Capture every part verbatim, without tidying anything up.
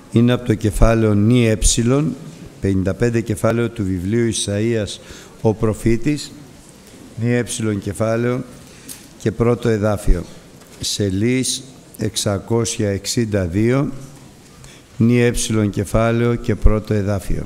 είναι από το κεφάλαιο νη έψιλον, πενήντα πέντε κεφάλαιο του βιβλίου Ισαΐας ο προφήτης, νη έψιλον κεφάλαιο και πρώτο εδάφιο, σελίς εξακόσια εξήντα δύο, νη έψιλον κεφάλαιο και πρώτο εδάφιο.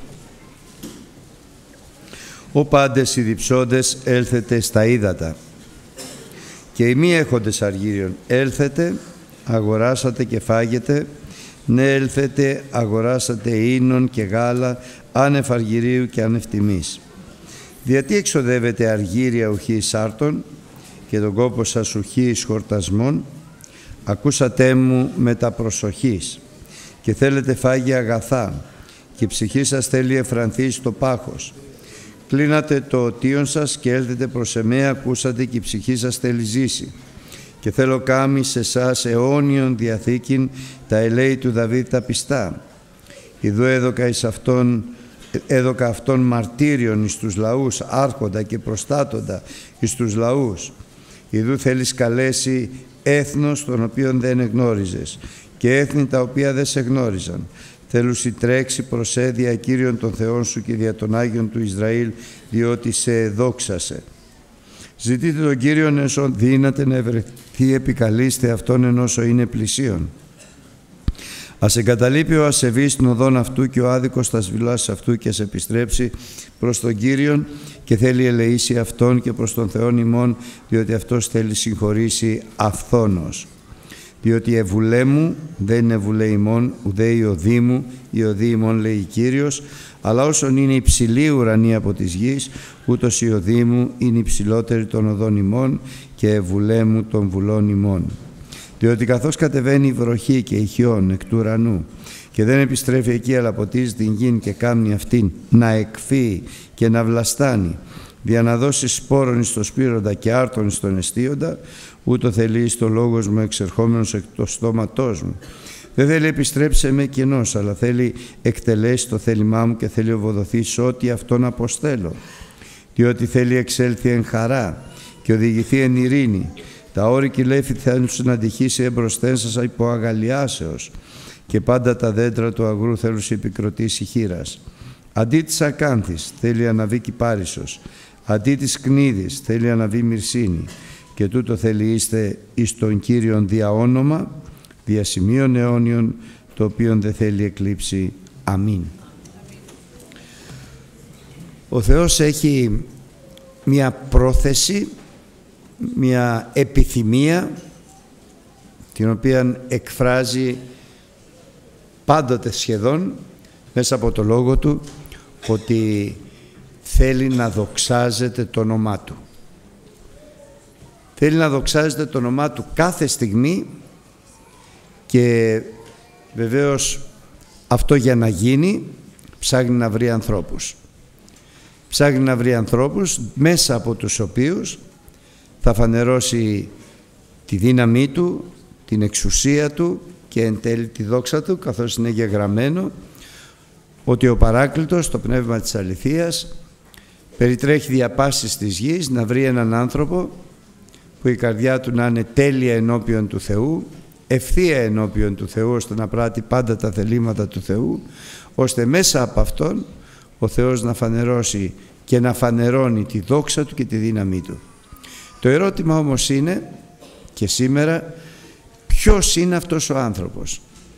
«Ο πάντες οι διψώντες έλθετε στα ύδατα, και οι μη έχοντες αργύριον έλθετε, αγοράσατε και φάγετε, ναι έλθετε, αγοράσατε ίνων και γάλα, άνευ αργυρίου και άνευ τιμής. Γιατί εξοδεύετε αργύρια ουχή σάρτων και τον κόπο σας ουχή χορτασμών, ακούσατε μου με τα προσοχής και θέλετε φάγει αγαθά και η ψυχή σας θέλει εφρανθεί στο πάχος. Κλείνατε το οτίον σας και έλθετε προς εμέ, ακούσατε και η ψυχή σας θέλει ζήσει. Και θέλω κάμει σε εσάς αιώνιον διαθήκην τα ελέη του Δαβίδ τα πιστά. Ιδού έδωκα εις αυτόν, έδωκα αυτόν μαρτύριον εις τους λαούς, άρχοντα και προστάτοντα εις τους λαούς. Ιδού θέλεις καλέσει έθνος τον οποίον δεν εγνώριζες και έθνη τα οποία δεν σε γνώριζαν. Θέλουσι τρέξει προς έδια Κύριον των Θεών σου και δια των Άγιων του Ισραήλ, διότι σε δόξασε. Ζητείτε τον Κύριον εσόν δύναται να ευρεθεί, επικαλείστε αυτόν ενώσο είναι πλησίον. Ας εγκαταλείπει ο ασεβής την οδόν αυτού και ο άδικος τα σβηλάς αυτού και ας επιστρέψει προς τον Κύριον και θέλει ελεήσει αυτόν και προς τον Θεόν ημών, διότι αυτός θέλει συγχωρήσει αυθόνος. Διότι ευουλέ μου δεν είναι βουλέ ημών, ουδέ η οδή μου, η οδή ημών λέει Κύριος, αλλά όσον είναι υψηλή ουρανή από της γης, ούτως η οδή μου είναι υψηλότερη των οδών ημών και ευουλέ μου των βουλών ημών. Διότι καθώς κατεβαίνει η βροχή και η χιόν εκ του ουρανού και δεν επιστρέφει εκεί αλλά ποτίζει την γην και κάμνει αυτήν να εκφύει και να βλαστάνει, δια να δώσει σπόρον εις το σπήροντα και άρτον εις τον εστίοντα, ούτω θέλει εις το λόγος μου εξερχόμενος εκ το στόματός μου. Δεν θέλει επιστρέψε με κενός, αλλά θέλει εκτελέσει το θέλημά μου και θέλει οβοδοθεί σε ό,τι αυτόν αποστέλω. Διότι θέλει εξέλθει εν χαρά και οδηγηθεί εν ειρήνη. Τα όρη κυλέφη θέλουν να αντυχήσει εμπροσθέν σας υπό αγαλιάσεως και πάντα τα δέντρα του αγρού θέλουν να επικροτήσει χείρας. Αντί της ακάνθης θέλει αναβεί κυπάρισος, αντί της κνίδης θέλει αναβεί μυρσίνη, και τούτο θέλει είστε εις τον Κύριον δια όνομα, δια σημείων αιώνιων, το οποίον δεν θέλει εκλείψει. Αμήν. Ο Θεός έχει μια πρόθεση, μια επιθυμία, την οποία εκφράζει πάντοτε σχεδόν μέσα από το Λόγο Του, ότι θέλει να δοξάζεται το όνομά Του. Θέλει να δοξάζεται το όνομά Του κάθε στιγμή και βεβαίως αυτό για να γίνει ψάχνει να βρει ανθρώπους. Ψάχνει να βρει ανθρώπους μέσα από τους οποίους θα φανερώσει τη δύναμή Του, την εξουσία Του και εν τέλει τη δόξα Του, καθώς είναι γεγραμμένο ότι ο Παράκλητος, το πνεύμα της αληθείας, περιτρέχει δια πάσης της γης να βρει έναν άνθρωπο που η καρδιά του να είναι τέλεια ενώπιον του Θεού, ευθεία ενώπιον του Θεού, ώστε να πράττει πάντα τα θελήματα του Θεού, ώστε μέσα από αυτόν ο Θεός να φανερώσει και να φανερώνει τη δόξα Του και τη δύναμή Του. Το ερώτημα όμως είναι και σήμερα, ποιος είναι αυτός ο άνθρωπος?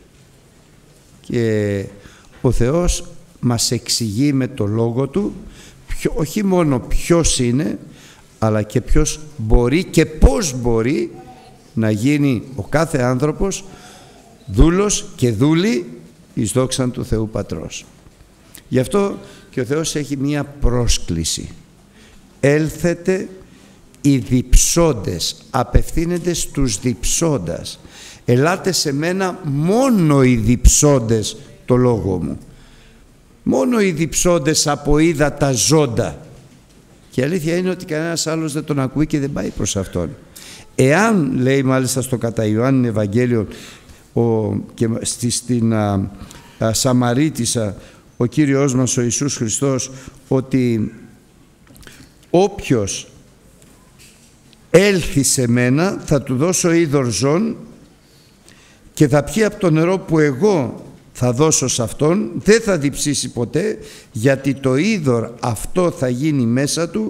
Και ο Θεός μας εξηγεί με το Λόγο Του ποιο, όχι μόνο ποιος είναι, αλλά και ποιος μπορεί και πώς μπορεί να γίνει ο κάθε άνθρωπος δούλος και δούλη εις δόξαν του Θεού Πατρός. Γι' αυτό και ο Θεός έχει μία πρόσκληση. Έλθετε οι διψώντες, απευθύνεται στους διψώντας. Ελάτε σε μένα μόνο οι διψώντες το λόγο μου. Μόνο οι διψώντες από ύδατα ζώντα. Και η αλήθεια είναι ότι κανένας άλλος δεν τον ακούει και δεν πάει προς Αυτόν. Εάν, λέει μάλιστα στο κατά Ιωάννη Ευαγγέλιο ο, και στη, στην α, α, Σαμαρίτισσα ο Κύριος μας ο Ιησούς Χριστός, ότι όποιος έλθει σε μένα θα του δώσω είδωρ ζών και θα πιει από το νερό που εγώ θα δώσω σε αυτόν, δεν θα διψήσει ποτέ, γιατί το είδωρ αυτό θα γίνει μέσα του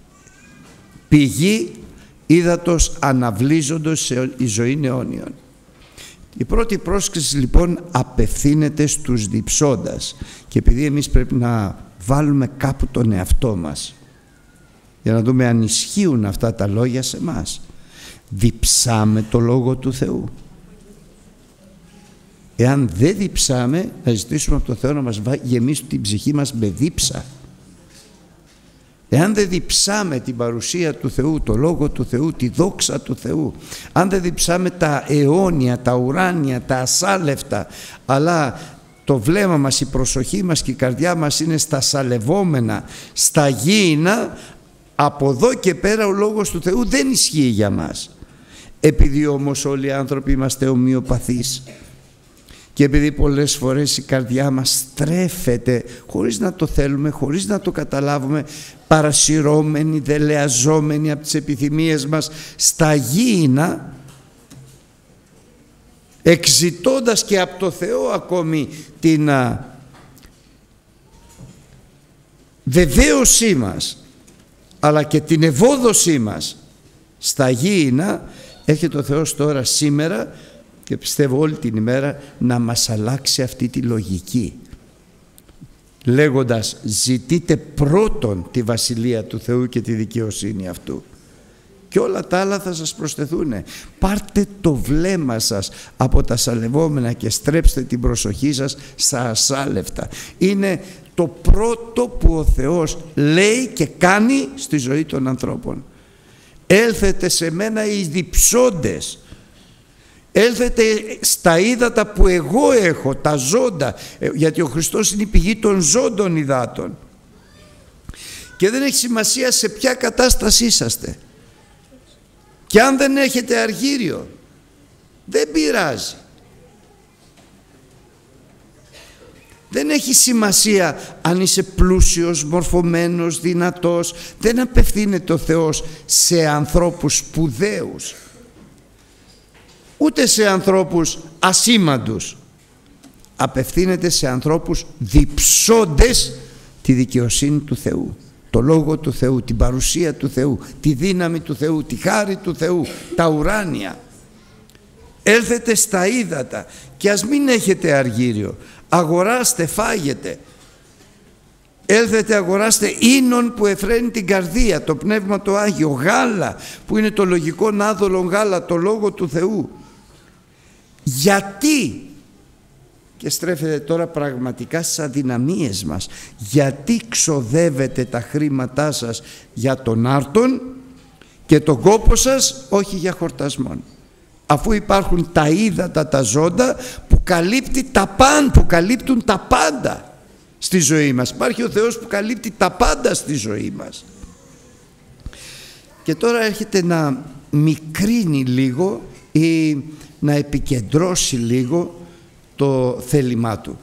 πηγή ύδατος αναβλύζοντος σε η ζωή αιώνιον. Η πρώτη πρόσκληση λοιπόν απευθύνεται στους διψώντας, και επειδή εμείς πρέπει να βάλουμε κάπου τον εαυτό μας για να δούμε αν ισχύουν αυτά τα λόγια σε μας. Διψάμε το Λόγο του Θεού? Εάν δεν διψάμε, να ζητήσουμε από τον Θεό να μας γεμίσει την ψυχή μας με δίψα. Εάν δεν διψάμε την παρουσία του Θεού, το Λόγο του Θεού, τη δόξα του Θεού, αν δεν διψάμε τα αιώνια, τα ουράνια, τα ασάλευτα, αλλά το βλέμμα μας, η προσοχή μας και η καρδιά μας είναι στα σαλευόμενα, στα γήινα, από εδώ και πέρα ο Λόγος του Θεού δεν ισχύει για μας. Επειδή όμως όλοι οι άνθρωποι είμαστε ομοιοπαθείς και επειδή πολλές φορές η καρδιά μας στρέφεται χωρίς να το θέλουμε, χωρίς να το καταλάβουμε, παρασυρώμενοι, δελεαζόμενοι από τις επιθυμίες μας στα γήινα, εξητώντας και από το Θεό ακόμη την α, βεβαίωσή μας, αλλά και την ευόδοσή μας στα γήινα, έρχεται ο Θεός τώρα σήμερα και πιστεύω όλη την ημέρα να μας αλλάξει αυτή τη λογική, λέγοντας ζητείτε πρώτον τη Βασιλεία του Θεού και τη δικαιοσύνη αυτού και όλα τα άλλα θα σας προσθεθούν. Πάρτε το βλέμμα σας από τα σαλευόμενα και στρέψτε την προσοχή σας στα ασάλευτα. Είναι το πρώτο που ο Θεός λέει και κάνει στη ζωή των ανθρώπων. Έλθετε σε μένα οι διψώντες, έλθετε στα ύδατα που εγώ έχω, τα ζώντα, γιατί ο Χριστός είναι η πηγή των ζώντων υδάτων. Και δεν έχει σημασία σε ποια κατάσταση είσαστε. Και αν δεν έχετε αργύριο, δεν πειράζει. Δεν έχει σημασία αν είσαι πλούσιος, μορφωμένος, δυνατός. Δεν απευθύνεται ο Θεός σε ανθρώπους σπουδαίους, ούτε σε ανθρώπους ασήμαντους. Απευθύνεται σε ανθρώπους διψώντες τη δικαιοσύνη του Θεού, το Λόγο του Θεού, την παρουσία του Θεού, τη δύναμη του Θεού, τη χάρη του Θεού, τα ουράνια. Έλθετε στα ύδατα και ας μην έχετε αργύριο. Αγοράστε, φάγετε. Έλθετε, αγοράστε ίνον που εφραίνει την καρδία, το Πνεύμα το Άγιο, γάλα που είναι το λογικό νάδολο γάλα, το Λόγο του Θεού. Γιατί, και στρέφεται τώρα πραγματικά στις αδυναμίες μας, γιατί ξοδεύετε τα χρήματά σας για τον άρτον και τον κόπο σας όχι για χορτασμόν, αφού υπάρχουν τα ύδατα, τα ζώντα που, καλύπτει τα παν, που καλύπτουν τα πάντα στη ζωή μας. Υπάρχει ο Θεός που καλύπτει τα πάντα στη ζωή μας. Και τώρα έρχεται να μικρύνει λίγο ή να επικεντρώσει λίγο το θέλημά του.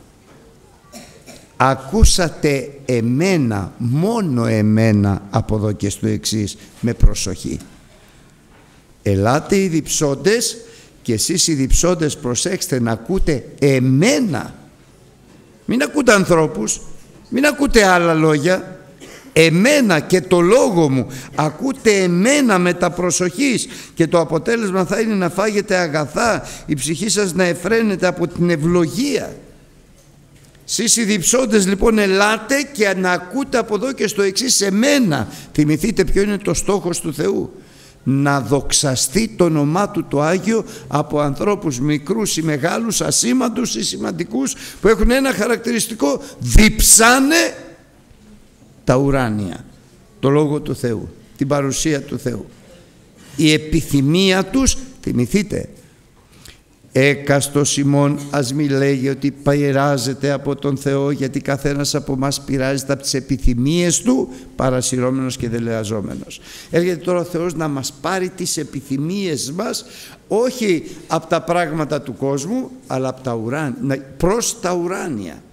Ακούσατε εμένα, μόνο εμένα, από εδώ και στο εξής, με προσοχή. Ελάτε οι διψώντες και εσείς οι διψώντες προσέξτε να ακούτε εμένα. Μην ακούτε ανθρώπους, μην ακούτε άλλα λόγια. Εμένα και το λόγο μου. Ακούτε εμένα με τα προσοχής και το αποτέλεσμα θα είναι να φάγετε αγαθά, η ψυχή σας να εφραίνεται από την ευλογία. Εσείς οι διψώντες λοιπόν ελάτε και να ακούτε από εδώ και στο εξής εμένα. Θυμηθείτε ποιο είναι το στόχος του Θεού. Να δοξαστεί το όνομά του το Άγιο από ανθρώπους μικρούς ή μεγάλους, ασήμαντους ή σημαντικούς, που έχουν ένα χαρακτηριστικό: διψάνε τα ουράνια, το Λόγο του Θεού, την παρουσία του Θεού. Η επιθυμία τους, θυμηθείτε, έκαστος ημών ας μη λέγει ότι πειράζεται από τον Θεό, γιατί καθένας από μας πειράζεται από τις επιθυμίες του, παρασυρώμενος και δελεαζόμενος. Έρχεται τώρα ο Θεός να μας πάρει τις επιθυμίες μας, όχι από τα πράγματα του κόσμου, αλλά από τα ουράνια, προς τα ουράνια.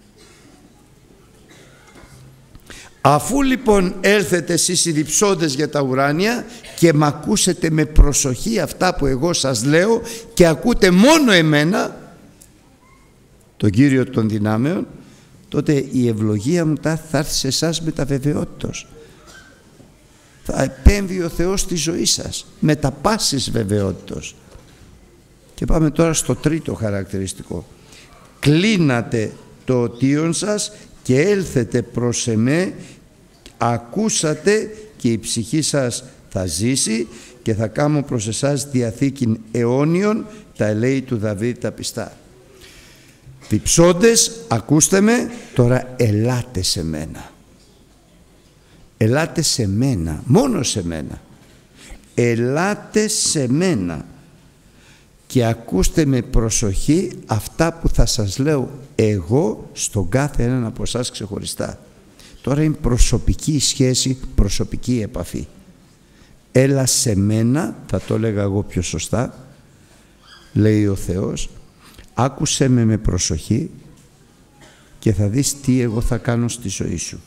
Αφού λοιπόν έλθετε εσείς οι διψώντες για τα ουράνια και μ' ακούσετε με προσοχή αυτά που εγώ σας λέω και ακούτε μόνο εμένα, τον Κύριο των δυνάμεων, τότε η ευλογία μου θα έρθει σε εσάς με τα βεβαιότητος. Θα επέμβει ο Θεός στη ζωή σας με τα πάσης βεβαιότητος. Και πάμε τώρα στο τρίτο χαρακτηριστικό. Κλείνατε το οτίον σας και έλθετε προς εμέ, ακούσατε και η ψυχή σας θα ζήσει και θα κάνω προς εσάς διαθήκην αιώνιον, τα ελέη του Δαβίδ τα πιστά. Διψώντες, ακούστε με, τώρα ελάτε σε μένα. Ελάτε σε μένα, μόνο σε μένα. Ελάτε σε μένα και ακούστε με προσοχή αυτά που θα σας λέω εγώ στον κάθε έναν από εσάς ξεχωριστά. Τώρα είναι προσωπική σχέση, προσωπική επαφή. Έλα σε μένα, θα το έλεγα εγώ πιο σωστά, λέει ο Θεός, άκουσέ με με προσοχή και θα δεις τι εγώ θα κάνω στη ζωή σου.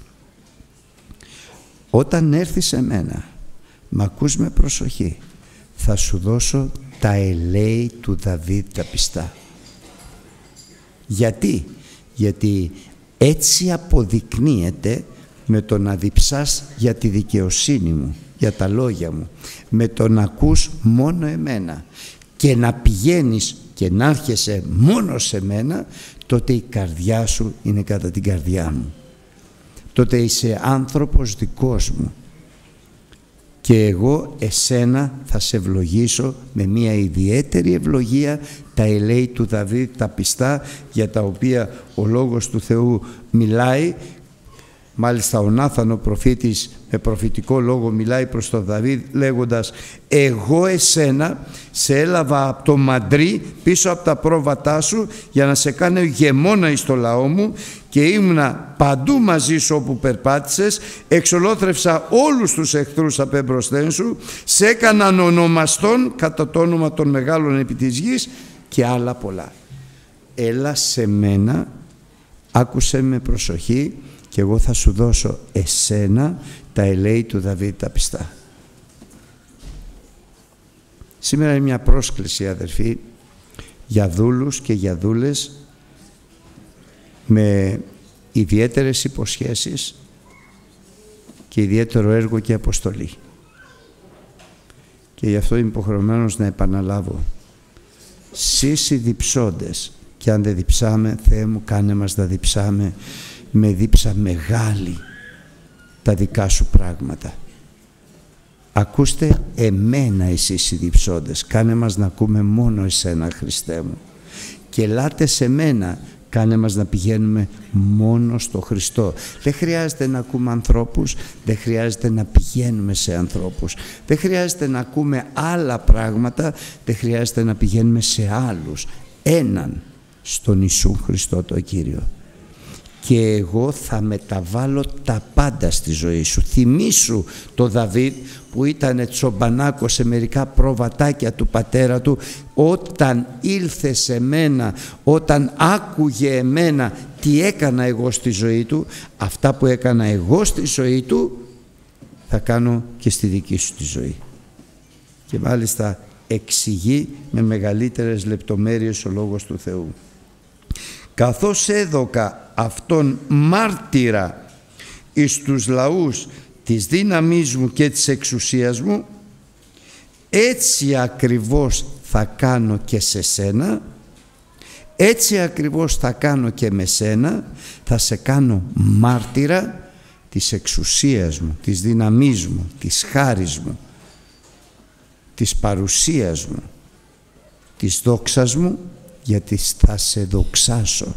Όταν έρθεις σε μένα, μ' ακούς με προσοχή, θα σου δώσω τα ελέη του Δαβίδ τα πιστά. Γιατί? Γιατί έτσι αποδεικνύεται με το να διψάς για τη δικαιοσύνη μου, για τα λόγια μου, με το να ακούς μόνο εμένα και να πηγαίνεις και να έρχεσαι μόνο σε μένα, τότε η καρδιά σου είναι κατά την καρδιά μου. Τότε είσαι άνθρωπος δικός μου και εγώ εσένα θα σε ευλογήσω με μια ιδιαίτερη ευλογία, τα ελέη του Δαβίδ τα πιστά, για τα οποία ο Λόγος του Θεού μιλάει. Μάλιστα ο Νάθαν ο προφήτης με προφητικό λόγο μιλάει προς τον Δαβίδ λέγοντας, εγώ εσένα σε έλαβα από το μαντρί πίσω από τα πρόβατά σου για να σε κάνω ηγεμόνα εις το λαό μου και ήμουνα παντού μαζί σου όπου περπάτησες, εξολόθρευσα όλους τους εχθρούς απ' εμπροσθέν σου, σε έκαναν ονομαστών κατά το όνομα των μεγάλων επί της γης και άλλα πολλά. Έλα σε μένα, άκουσε με προσοχή και εγώ θα σου δώσω εσένα τα ελέη του Δαβίδ τα πιστά. Σήμερα είναι μια πρόσκληση, αδερφοί, για δούλους και για δούλες με ιδιαίτερες υποσχέσεις και ιδιαίτερο έργο και αποστολή. Και γι' αυτό είμαι υποχρεωμένος να επαναλάβω. Σεις οι διψώντες, και αν δεν διψάμε, Θεέ μου κάνε μας να διψάμε με δίψα μεγάλη τα δικά σου πράγματα. Ακούστε εμένα εσείς οι διψώντες, κάνε μας να ακούμε μόνο εσένα Χριστέ μου, και ελάτε σε μένα, κάνε μας να πηγαίνουμε μόνο στο Χριστό. Δεν χρειάζεται να ακούμε ανθρώπους, δεν χρειάζεται να πηγαίνουμε σε ανθρώπους, δεν χρειάζεται να ακούμε άλλα πράγματα, δεν χρειάζεται να πηγαίνουμε σε άλλους, έναν, στον Ιησού Χριστό το Κύριο. Και εγώ θα μεταβάλω τα πάντα στη ζωή σου. Θυμήσου το Δαβίδ που ήταν τσομπανάκο σε μερικά προβατάκια του πατέρα του, όταν ήλθε σε μένα, όταν άκουγε εμένα τι έκανα εγώ στη ζωή του, αυτά που έκανα εγώ στη ζωή του θα κάνω και στη δική σου τη ζωή. Και μάλιστα εξηγεί με μεγαλύτερες λεπτομέρειες ο Λόγος του Θεού. Καθώς έδωκα αυτόν μάρτυρα εις τους λαούς της δύναμής μου και της εξουσίας μου, έτσι ακριβώς θα κάνω και σε σένα, έτσι ακριβώς θα κάνω και με σένα, θα σε κάνω μάρτυρα της εξουσίας μου, της δύναμής μου, της χάρις μου, της παρουσίας μου, της δόξας μου, γιατί θα σε δοξάσω,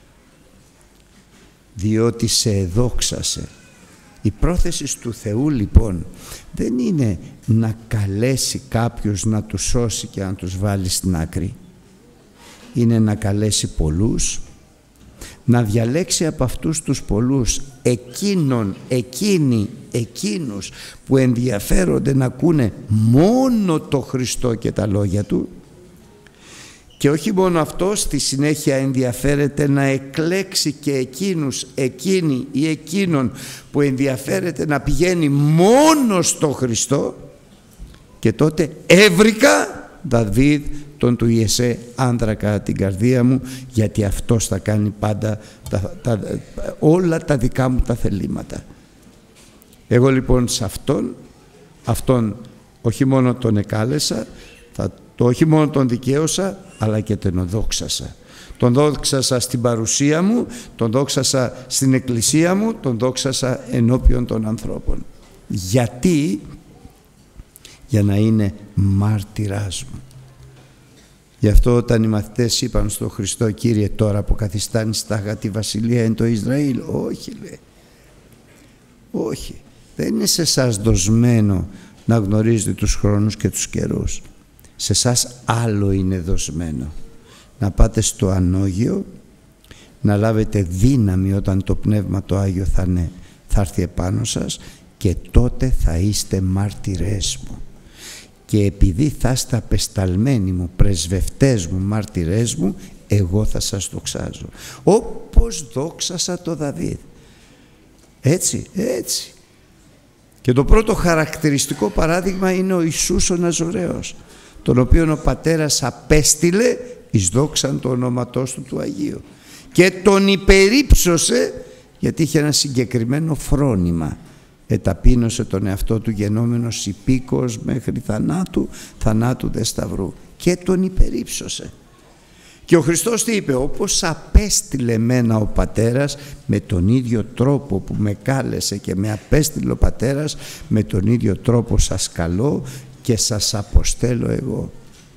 διότι σε εδόξασε. Η πρόθεση του Θεού λοιπόν δεν είναι να καλέσει κάποιους να τους σώσει και να τους βάλει στην άκρη. Είναι να καλέσει πολλούς, να διαλέξει από αυτούς τους πολλούς εκείνον, εκείνοι, εκείνους που ενδιαφέρονται να ακούνε μόνο το Χριστό και τα λόγια Του. Και όχι μόνο αυτό, στη συνέχεια ενδιαφέρεται να εκλέξει και εκείνους, εκείνη ή εκείνον που ενδιαφέρεται να πηγαίνει μόνο στο Χριστό, και τότε έβρικα Δαβίδ, τον του Ιεσέ άντρα κατά την καρδία μου, γιατί αυτός θα κάνει πάντα τα, τα, όλα τα δικά μου τα θελήματα. Εγώ λοιπόν σε αυτόν, αυτόν όχι μόνο τον εκάλεσα, θα, το όχι μόνο τον δικαίωσα, αλλά και τον δόξασα. Τον δόξασα στην παρουσία μου, τον δόξασα στην εκκλησία μου, τον δόξασα ενώπιον των ανθρώπων. Γιατί? Για να είναι μάρτυράς μου. Γι' αυτό όταν οι μαθητές είπαν στον Χριστό, Κύριε, τώρα αποκαθιστάνει στάγα τη βασιλεία εν το Ισραήλ. Όχι, λέει. Όχι. Δεν είναι σε εσάς δοσμένο να γνωρίζετε τους χρόνους και τους καιρούς. Σε εσάς άλλο είναι δοσμένο. Να πάτε στο ανώγειο, να λάβετε δύναμη όταν το Πνεύμα το Άγιο θα, είναι, θα έρθει επάνω σας, και τότε θα είστε μάρτυρές μου. Και επειδή θα είστε απεσταλμένοι μου, πρεσβευτές μου, μάρτυρές μου, εγώ θα σας δοξάζω. Όπως δόξασα το Δαβίδ. Έτσι, έτσι. Και το πρώτο χαρακτηριστικό παράδειγμα είναι ο Ιησούς ο Ναζωραίος, τον οποίον ο Πατέρας απέστειλε εις δόξαν το ονόματός του του Αγίου. Και τον υπερύψωσε γιατί είχε ένα συγκεκριμένο φρόνημα. Εταπείνωσε τον εαυτό του γενόμενος υπήκος μέχρι θανάτου, θανάτου δε σταυρού. Και τον υπερύψωσε. Και ο Χριστός τι είπε? Όπως απέστειλε εμένα ο Πατέρας, με τον ίδιο τρόπο που με κάλεσε και με απέστειλε ο Πατέρας, με τον ίδιο τρόπο σας καλώ και σας αποστέλω εγώ.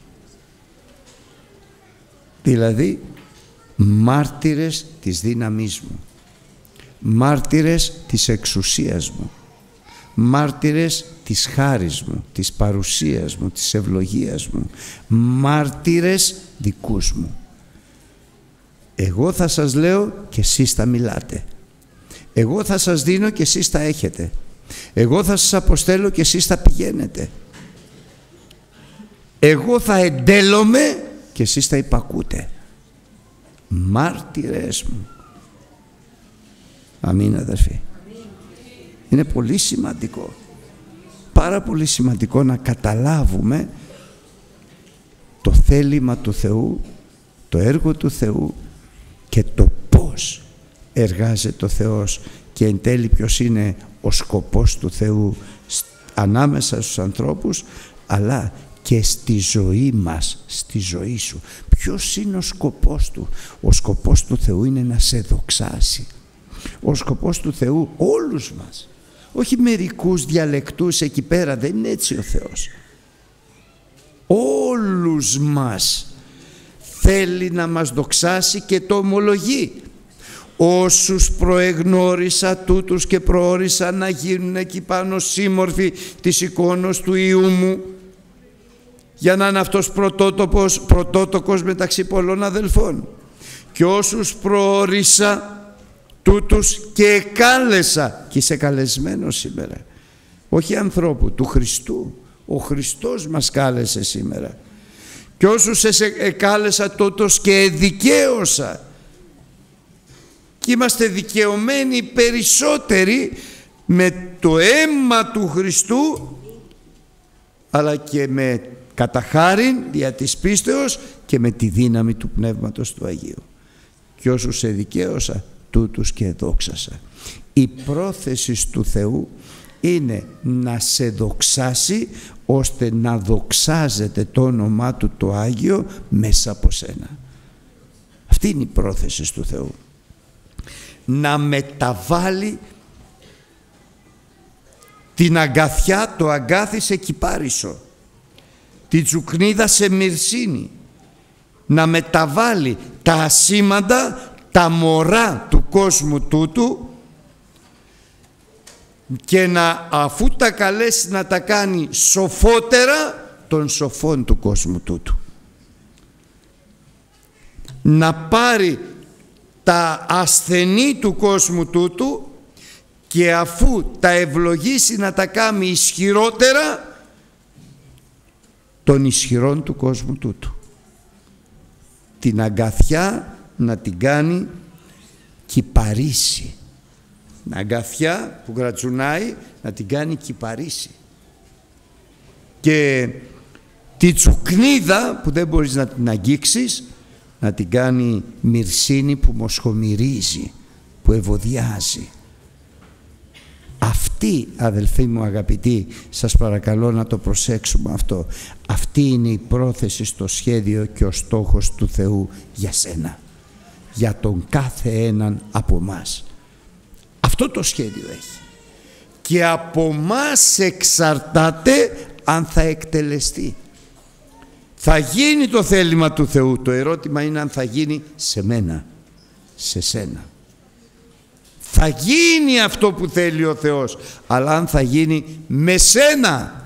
Δηλαδή μάρτυρες της δύναμής μου, μάρτυρες της εξουσίας μου, μάρτυρες της χάρις μου, της παρουσίας μου, της ευλογίας μου, μάρτυρες δικούς μου. Εγώ θα σας λέω και εσείς θα μιλάτε. Εγώ θα σας δίνω και εσείς θα έχετε. Εγώ θα σας αποστέλω και εσείς θα πηγαίνετε. Εγώ θα εντέλομαι και εσείς θα υπακούτε. Μάρτυρες μου. Αμήν, αδερφοί. Είναι πολύ σημαντικό, πάρα πολύ σημαντικό να καταλάβουμε το θέλημα του Θεού, το έργο του Θεού και το πώς εργάζεται ο Θεός και εν τέλει ποιος είναι ο σκοπός του Θεού ανάμεσα στους ανθρώπους, αλλά και στη ζωή μας, στη ζωή σου. Ποιος είναι ο σκοπός του? Ο σκοπός του Θεού είναι να σε δοξάσει. Ο σκοπός του Θεού όλους μας, όχι μερικούς διαλεκτούς εκεί πέρα, δεν είναι έτσι ο Θεός. Όλους μας θέλει να μας δοξάσει και το ομολογεί. Όσους προεγνώρισα τούτους και προόρισα να γίνουν εκεί πάνω σύμμορφοι της εικόνος του Υιού μου, για να είναι αυτός πρωτότοκος, πρωτότοκος μεταξύ πολλών αδελφών. Και όσους προόρισα τούτους και εκάλεσα, και είσαι καλεσμένος σήμερα, όχι ανθρώπου, του Χριστού. Ο Χριστός μας κάλεσε σήμερα. Και όσους εκάλεσα τούτους και εδικαίωσα, και είμαστε δικαιωμένοι περισσότεροι με το αίμα του Χριστού, αλλά και με κατά χάριν δια της πίστεως και με τη δύναμη του Πνεύματος του Αγίου. Και όσους εδικαίωσα τούτους και δόξασα. Η πρόθεση του Θεού είναι να σε δοξάσει, ώστε να δοξάζεται το όνομά του το Άγιο μέσα από σένα. Αυτή είναι η πρόθεση του Θεού. Να μεταβάλει την αγκαθιά, το αγκάθι σε κυπάρισο, την τσουκνίδα σε μυρσίνη, να μεταβάλει τα ασήμαντα, τα μωρά του κόσμου τούτου, και να, αφού τα καλέσει, να τα κάνει σοφότερα των σοφών του κόσμου τούτου. Να πάρει τα ασθενή του κόσμου τούτου και αφού τα ευλογήσει να τα κάνει ισχυρότερα των ισχυρών του κόσμου τούτου. Την αγκαθιά να την κάνει κυπαρίσει. Την αγκαθιά που γρατσουνάει να την κάνει κυπαρίσει. Και τη τσουκνίδα που δεν μπορείς να την αγγίξεις, να την κάνει μυρσίνη που μοσχομυρίζει, που ευωδιάζει. Αυτή, αδελφοί μου αγαπητοί, σας παρακαλώ να το προσέξουμε αυτό. Αυτή είναι η πρόθεση στο σχέδιο και ο στόχος του Θεού για σένα, για τον κάθε έναν από μας. Αυτό το σχέδιο έχει. Και από μας εξαρτάται αν θα εκτελεστεί. Θα γίνει το θέλημα του Θεού. Το ερώτημα είναι αν θα γίνει σε μένα, σε σένα. Θα γίνει αυτό που θέλει ο Θεός, αλλά αν θα γίνει με σένα.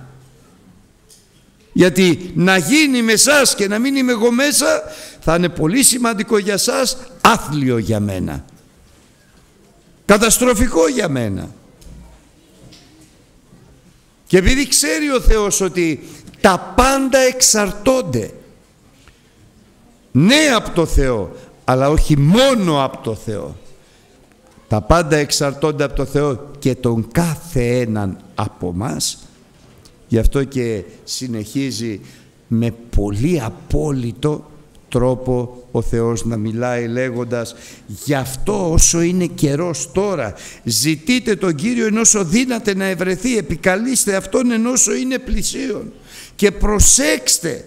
Γιατί να γίνει με εσάς και να μην είμαι εγώ μέσα θα είναι πολύ σημαντικό για σας, άθλιο για μένα, καταστροφικό για μένα. Και επειδή ξέρει ο Θεός ότι τα πάντα εξαρτώνται, ναι, από το Θεό, αλλά όχι μόνο από το Θεό. Τα πάντα εξαρτώνται από το Θεό και τον κάθε έναν από μας. Γι' αυτό και συνεχίζει με πολύ απόλυτο τρόπο ο Θεός να μιλάει λέγοντας, γι' αυτό όσο είναι καιρός τώρα, ζητείτε τον Κύριο ενώσο δύναται να ευρεθεί, επικαλείστε Αυτόν ενώσο είναι πλησίον. Και προσέξτε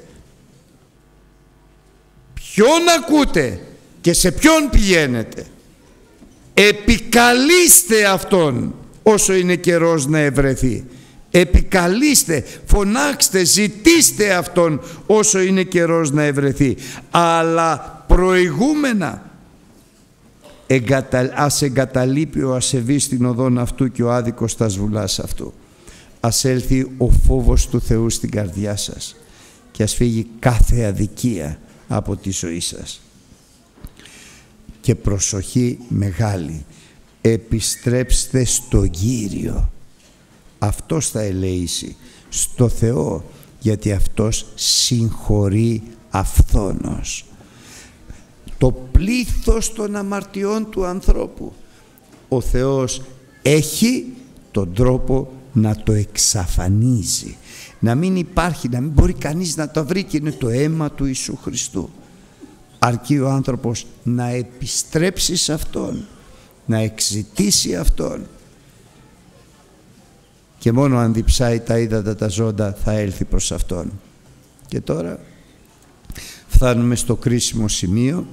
ποιον ακούτε και σε ποιον πηγαίνετε. Επικαλείστε Αυτόν όσο είναι καιρός να ευρεθεί. Επικαλείστε, φωνάξτε, ζητήστε Αυτόν όσο είναι καιρός να ευρεθεί. Αλλά προηγούμενα εγκατα... ας εγκαταλείπει ο ασεβής στην οδόν αυτού και ο άδικος τα σβουλάς αυτού. Ας έλθει ο φόβος του Θεού στην καρδιά σας και ας φύγει κάθε αδικία από τη ζωή σας. Και προσοχή μεγάλη, επιστρέψτε στον Κύριο. Αυτός θα ελεήσει, στο Θεό, γιατί Αυτός συγχωρεί αυθόνος το πλήθος των αμαρτιών του ανθρώπου. Ο Θεός έχει τον τρόπο να το εξαφανίζει, να μην υπάρχει, να μην μπορεί κανείς να το βρει, και είναι το αίμα του Ιησού Χριστού. Αρκεί ο άνθρωπος να επιστρέψει σε Αυτόν, να εξητήσει Αυτόν, και μόνο αν διψάει τα ύδατα τα ζώντα θα έλθει προς Αυτόν. Και τώρα φτάνουμε στο κρίσιμο σημείο,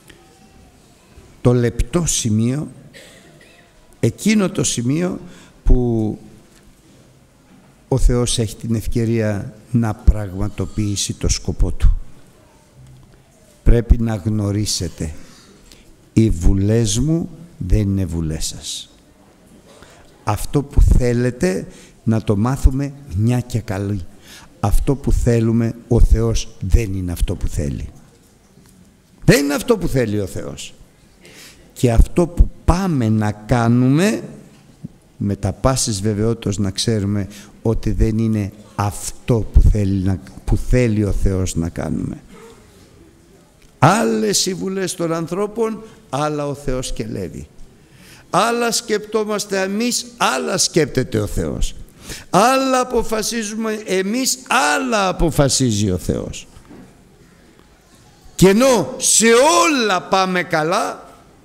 το λεπτό σημείο, εκείνο το σημείο που ο Θεός έχει την ευκαιρία να πραγματοποιήσει το σκοπό Του. Πρέπει να γνωρίσετε, οι βουλές μου δεν είναι βουλές σας. Αυτό που θέλετε να το μάθουμε μια και καλή. Αυτό που θέλουμε, ο Θεός δεν είναι αυτό που θέλει. Δεν είναι αυτό που θέλει ο Θεός. Και αυτό που πάμε να κάνουμε, με τα πάσης βεβαιότητας να ξέρουμε ότι δεν είναι αυτό που θέλει, να, που θέλει ο Θεός να κάνουμε. Άλλες οι βουλές των ανθρώπων, άλλα ο Θεός κελεύει. Άλλα σκεπτόμαστε εμείς, άλλα σκέπτεται ο Θεός. Άλλα αποφασίζουμε εμείς, άλλα αποφασίζει ο Θεός. Και ενώ σε όλα πάμε καλά,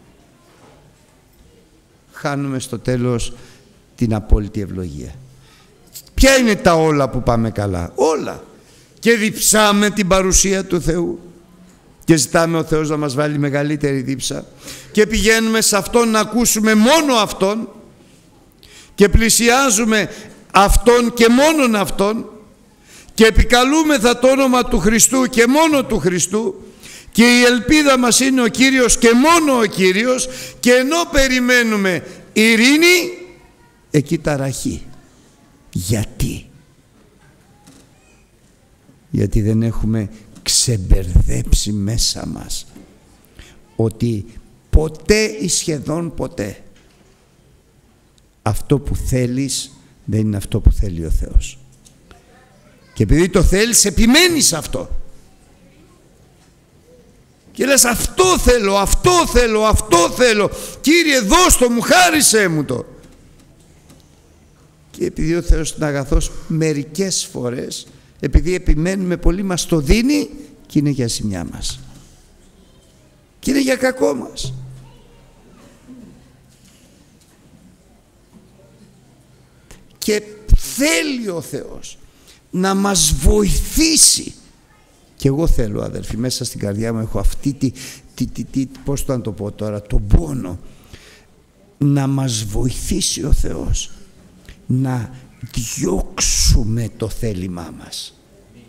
χάνουμε στο τέλος την απόλυτη ευλογία. Ποια είναι τα όλα που πάμε καλά? Όλα. Και διψάμε την παρουσία του Θεού και ζητάμε ο Θεός να μας βάλει μεγαλύτερη δίψα και πηγαίνουμε σε Αυτόν να ακούσουμε μόνο Αυτόν και πλησιάζουμε Αυτόν και μόνον Αυτόν και επικαλούμεθα το όνομα του Χριστού και μόνο του Χριστού, και η ελπίδα μας είναι ο Κύριος και μόνο ο Κύριος, και ενώ περιμένουμε ειρήνη, εκεί ταραχή. Γιατί? Γιατί δεν έχουμε ξεμπερδέψει μέσα μας ότι ποτέ ή σχεδόν ποτέ αυτό που θέλεις δεν είναι αυτό που θέλει ο Θεός. Και επειδή το θέλεις, επιμένεις αυτό. Και λες αυτό θέλω, αυτό θέλω, αυτό θέλω. Κύριε δώσ' το μου, χάρισέ μου το. Και επειδή ο Θεός είναι αγαθός, μερικές φορές Επειδή επιμένουμε πολύ μας το δίνει και είναι για ζημιά μας. Και είναι για κακό μας. Και θέλει ο Θεός να μας βοηθήσει. Και εγώ θέλω, αδελφοί, μέσα στην καρδιά μου έχω αυτή τη, τη, τη, τη πώς το να το πω τώρα, τον πόνο, να μας βοηθήσει ο Θεός να διώξουμε το θέλημά μας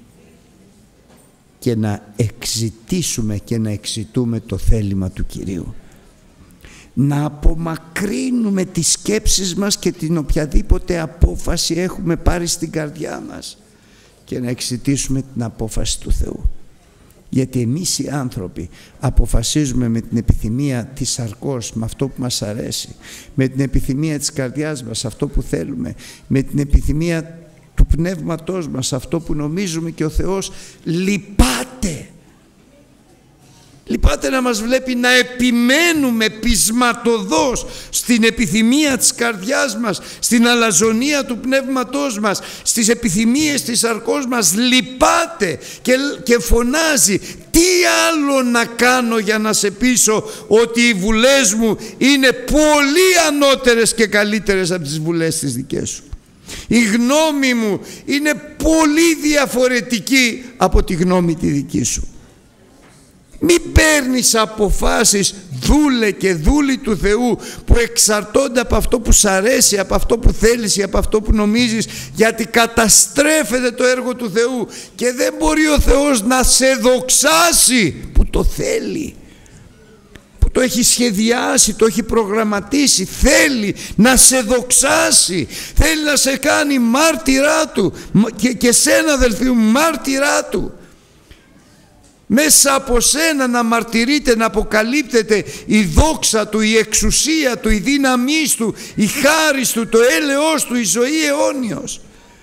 και να εξητήσουμε και να εξητούμε το θέλημα του Κυρίου. Να απομακρύνουμε τις σκέψεις μας και την οποιαδήποτε απόφαση έχουμε πάρει στην καρδιά μας και να εξητήσουμε την απόφαση του Θεού. Γιατί εμείς οι άνθρωποι αποφασίζουμε με την επιθυμία της σαρκός, με αυτό που μας αρέσει, με την επιθυμία της καρδιάς μας, αυτό που θέλουμε, με την επιθυμία του πνεύματός μας, αυτό που νομίζουμε, και ο Θεός λυπάται. Λυπάται να μας βλέπει να επιμένουμε πεισματωδώς στην επιθυμία της καρδιάς μας, στην αλαζονία του πνεύματός μας, στις επιθυμίες της σαρκός μας. Λυπάται και, και φωνάζει, τι άλλο να κάνω για να σε πείσω ότι οι βουλές μου είναι πολύ ανώτερες και καλύτερες από τις βουλές τις δικές σου. Η γνώμη μου είναι πολύ διαφορετική από τη γνώμη τη δική σου. Μη παίρνεις αποφάσεις δούλε και δούλη του Θεού που εξαρτώνται από αυτό που σ' αρέσει, από αυτό που θέλεις ή από αυτό που νομίζεις, γιατί καταστρέφεται το έργο του Θεού και δεν μπορεί ο Θεός να σε δοξάσει που το θέλει, που το έχει σχεδιάσει, το έχει προγραμματίσει. Θέλει να σε δοξάσει, θέλει να σε κάνει μάρτυρά του και, και σένα, αδελφοί μου, μάρτυρά του. Μέσα από σένα να μαρτυρείται, να αποκαλύπτεται η δόξα του, η εξουσία του, η δύναμή του, η χάρις του, το έλεος του, η ζωή αιώνιος.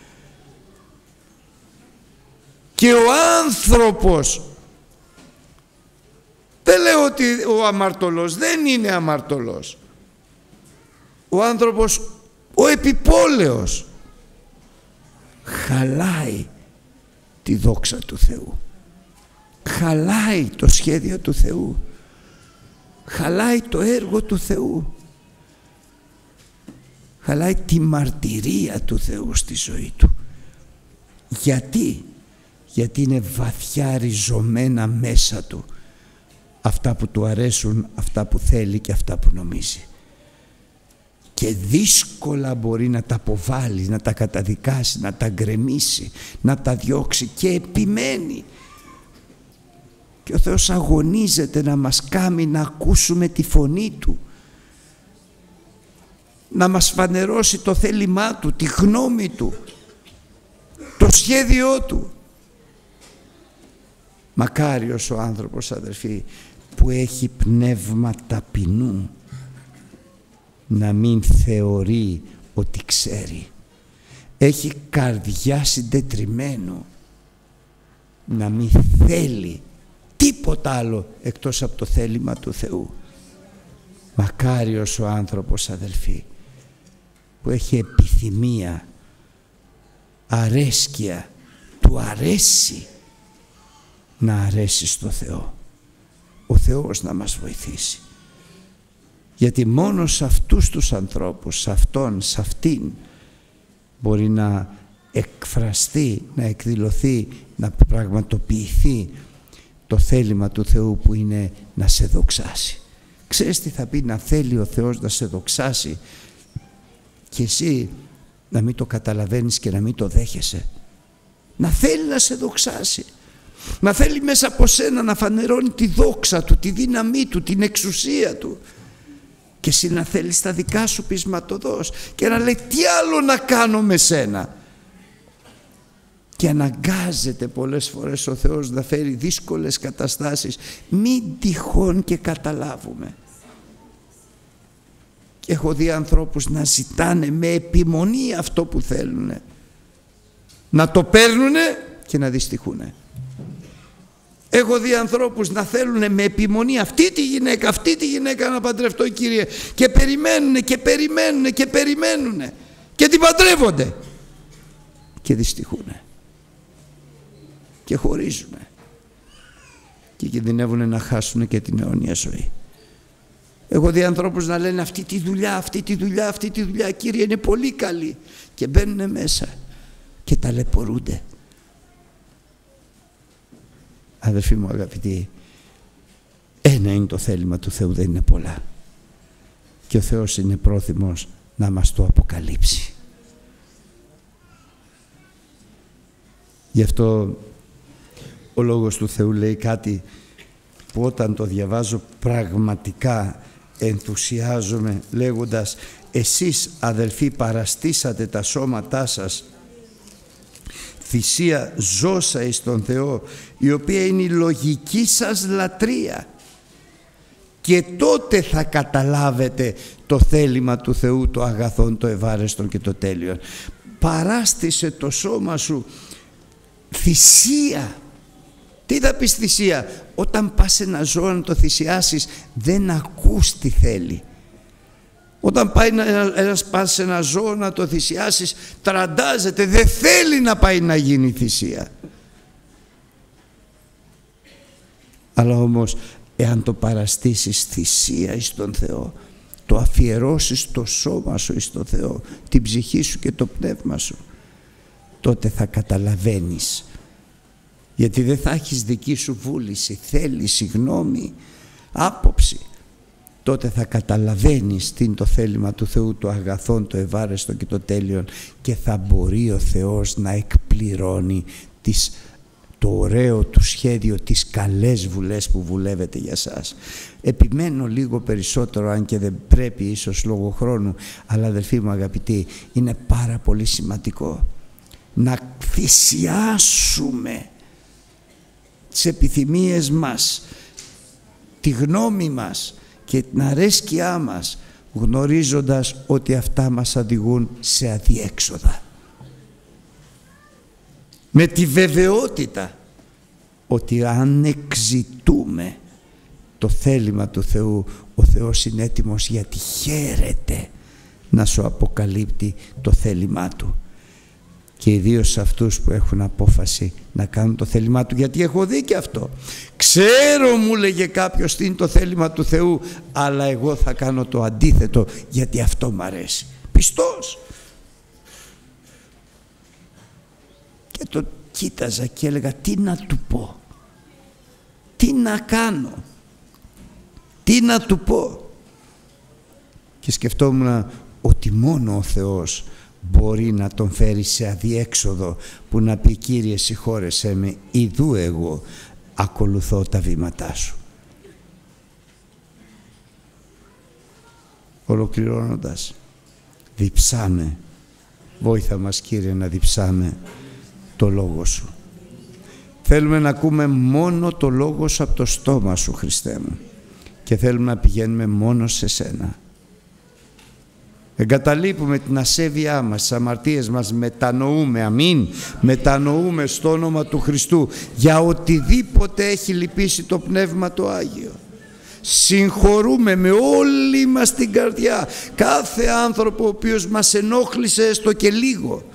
Και ο άνθρωπος, δεν λέω ότι ο αμαρτωλός δεν είναι αμαρτωλός, ο άνθρωπος ο επιπόλαιος χαλάει τη δόξα του Θεού, χαλάει το σχέδιο του Θεού, χαλάει το έργο του Θεού, χαλάει τη μαρτυρία του Θεού στη ζωή του. Γιατί? Γιατί είναι βαθιά ριζωμένα μέσα του αυτά που του αρέσουν, αυτά που θέλει και αυτά που νομίζει, και δύσκολα μπορεί να τα αποβάλει, να τα καταδικάσει, να τα γκρεμίσει, να τα διώξει, και επιμένει. Και ο Θεός αγωνίζεται να μας κάνει να ακούσουμε τη φωνή Του, να μας φανερώσει το θέλημά Του, τη γνώμη Του, το σχέδιό Του. Μακάριος ο άνθρωπος, αδελφοί, που έχει πνεύμα ταπεινού, να μην θεωρεί ότι ξέρει. Έχει καρδιά συντετριμένο, να μην θέλει τίποτα άλλο εκτός από το θέλημα του Θεού. Μακάριος ο άνθρωπος, αδελφοί, που έχει επιθυμία, αρέσκεια, του αρέσει να αρέσει στο Θεό. Ο Θεός να μας βοηθήσει. Γιατί μόνο σε αυτούς τους ανθρώπους, σε αυτόν, σε αυτήν, μπορεί να εκφραστεί, να εκδηλωθεί, να πραγματοποιηθεί το θέλημα του Θεού, που είναι να σε δοξάσει. Ξέρεις τι θα πει να θέλει ο Θεός να σε δοξάσει και εσύ να μην το καταλαβαίνεις και να μην το δέχεσαι? Να θέλει να σε δοξάσει, να θέλει μέσα από σένα να φανερώνει τη δόξα Του, τη δύναμή Του, την εξουσία Του, και εσύ να θέλεις τα δικά σου πεισματωδώς και να λέει, τι άλλο να κάνω με σένα? Και αναγκάζεται πολλές φορές ο Θεός να φέρει δύσκολες καταστάσεις, μην τυχόν και καταλάβουμε. Και έχω δει ανθρώπους να ζητάνε με επιμονή αυτό που θέλουν, να το παίρνουνε και να δυστυχούνε. Έχω δει ανθρώπους να θέλουν με επιμονή αυτή τη γυναίκα, αυτή τη γυναίκα να παντρευτώ, Κύριε, και περιμένουνε και περιμένουνε και περιμένουνε και την παντρεύονται και δυστυχούνε. και χωρίζουμε και κινδυνεύουν να χάσουν και την αιώνια ζωή. Έχω δει ανθρώπους να λένε αυτή τη δουλειά, αυτή τη δουλειά, αυτή τη δουλειά, Κύριε, είναι πολύ καλή, και μπαίνουν μέσα και ταλαιπωρούνται. Αδελφοί μου αγαπητοί, ένα είναι το θέλημα του Θεού, δεν είναι πολλά, και ο Θεός είναι πρόθυμος να μας το αποκαλύψει. Γι' αυτό ο Λόγος του Θεού λέει κάτι που όταν το διαβάζω πραγματικά ενθουσιάζομαι, λέγοντας: εσείς αδελφοί παραστήσατε τα σώματά σας θυσία ζώσα εις τον Θεό, η οποία είναι η λογική σας λατρεία, και τότε θα καταλάβετε το θέλημα του Θεού, το αγαθόν, το ευάρεστον και το τέλειον. Παράστησε το σώμα σου θυσία. Τι θα πεις θυσία? Όταν πας ένα ζώο να το θυσιάσεις, δεν ακούς τι θέλει. Όταν πάει ένας, πας σε ένα ζώο να το θυσιάσεις, τραντάζεται, δεν θέλει να πάει να γίνει θυσία. Αλλά όμως εάν το παραστήσεις θυσία εις τον Θεό, το αφιερώσεις το σώμα σου εις τον Θεό, την ψυχή σου και το πνεύμα σου, τότε θα καταλαβαίνεις. Γιατί δεν θα έχεις δική σου βούληση, θέληση, γνώμη, άποψη. Τότε θα καταλαβαίνεις τι είναι το θέλημα του Θεού, το αγαθόν, το ευάρεστο και το τέλειον, και θα μπορεί ο Θεός να εκπληρώνει τις, το ωραίο του σχέδιο, τις καλές βουλές που βουλεύετε για σας. Επιμένω λίγο περισσότερο, αν και δεν πρέπει ίσως λόγω χρόνου, αλλά αδελφοί μου αγαπητοί, είναι πάρα πολύ σημαντικό να θυσιάσουμε τις επιθυμίες μας, τη γνώμη μας και την αρέσκειά μας, γνωρίζοντας ότι αυτά μας οδηγούν σε αδιέξοδα. Με τη βεβαιότητα ότι αν εξητούμε το θέλημα του Θεού, ο Θεός είναι έτοιμος, γιατί χαίρεται να σου αποκαλύπτει το θέλημά Του. Και ιδίως σε αυτούς που έχουν απόφαση να κάνουν το θέλημά Του, γιατί έχω δει και αυτό. Ξέρω, μου λέγε κάποιος, τι είναι το θέλημα του Θεού, αλλά εγώ θα κάνω το αντίθετο, γιατί αυτό μ' αρέσει. Πιστός. Και το κοίταζα και έλεγα, τι να του πω, τι να κάνω, τι να του πω. Και σκεφτόμουν ότι μόνο ο Θεός μπορεί να τον φέρει σε αδιέξοδο, που να πει: Κύριε, συγχώρεσέ με, ιδού εγώ ακολουθώ τα βήματά σου. Ολοκληρώνοντας, διψάμε, βόηθα μας Κύριε να διψάμε το Λόγο Σου. Θέλουμε να ακούμε μόνο το Λόγο Σου από το στόμα Σου, Χριστέ μου, και θέλουμε να πηγαίνουμε μόνο σε Σένα. Εγκαταλείπουμε την ασέβειά μας, τις αμαρτίες μας, μετανοούμε, αμήν, μετανοούμε στο όνομα του Χριστού για οτιδήποτε έχει λυπήσει το Πνεύμα το Άγιο. Συγχωρούμε με όλη μας την καρδιά κάθε άνθρωπο ο οποίος μας ενόχλησε έστω και λίγο,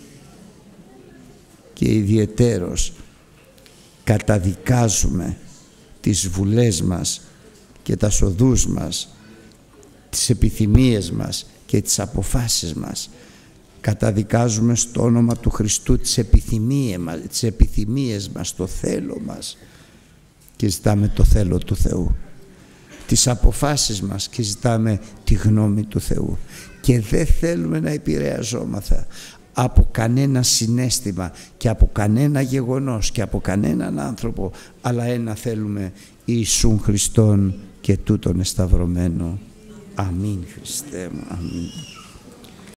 και ιδιαιτέρως καταδικάζουμε τις βουλές μας και τα σοδούς μας, τις επιθυμίες μας και τις αποφάσεις μας. Καταδικάζουμε στο όνομα του Χριστού τις επιθυμίες μας, τις επιθυμίες μας, το θέλω μας, και ζητάμε το θέλω του Θεού. Τις αποφάσεις μας και ζητάμε τη γνώμη του Θεού. Και δεν θέλουμε να επηρεαζόμαθα από κανένα συναίσθημα και από κανένα γεγονός και από κανέναν άνθρωπο, αλλά ένα θέλουμε: Ιησούν Χριστόν και τούτον εσταυρωμένο. Αμήν, Χριστέ μου, αμήν.